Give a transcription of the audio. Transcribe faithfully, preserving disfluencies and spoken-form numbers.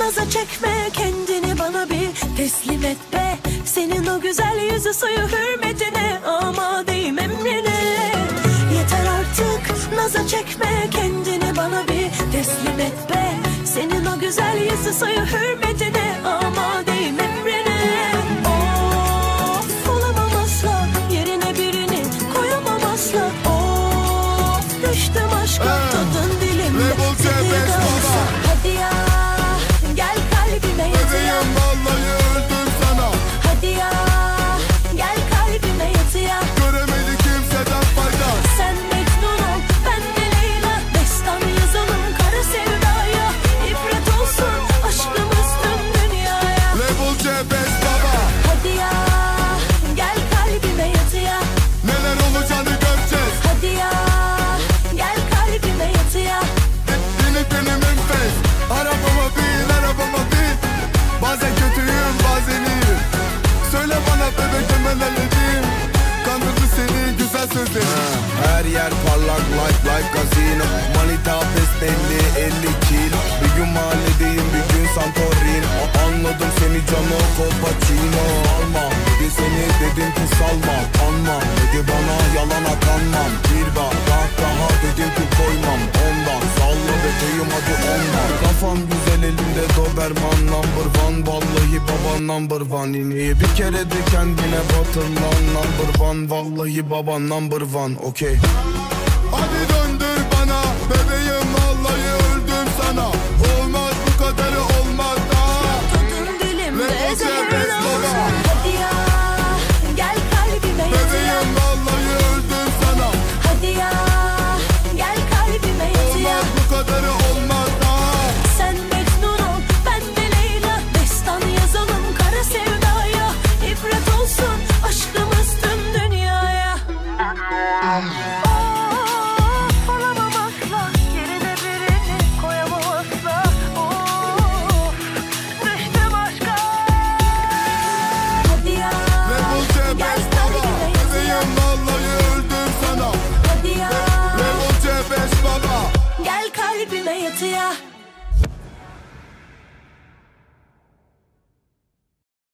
naza çekme kendini, bana bir teslim et be. Senin o güzel yüzü suyu hürmetine, amadeyim emrine. Yeter artık naza çekme kendini, bana bir teslim et be. Senin o güzel yüzü suyu hürmetine, amadeyim emrine. Of, olamam asla, yerine birini koyamam asla. Of, düştüm aşka, ee, tadın dilimde. Hadi ya, gel kalbime yat ya. Bebeğim vallahi öldüm sana. Hadi ya, gel kalbime yat ya. Göremedi kimseden fayda. Sen Mecnun ol, ben de Leyla. Destan yazalım kara sevdaya. İbret olsun aşkımız tüm dünyaya. Level C beş baba. Hadi ya, gel kalbime yat ya. Neler olacağını göreceğiz. Hadi ya, gel kalbime yat ya. Dinip benim enfes. Arabama bin, arabama bin. Bazen kötüyüm, bazen iyiyim. Söyle bana bebek neler edeyim. Kandırdı seni güzel sözlerin. Her yer parlak like like casino. Manita pes belli elli kilo. Bir gün mahalledeyim, bir gün Santorini. Anladım seni cano Colpacino. Alma dedi seni, dedim ki salma. Anma dedi bana, yalana kanmam. Bir bak bak daha dedim ki koymam. Ondan salla bebeğim hadi ondan. Kafam güzel elimde Doberman number one. Vallahi baba number one. İneği bir kere de kendine batır lan number one. Vallahi baba number one, okey. Hadi dön.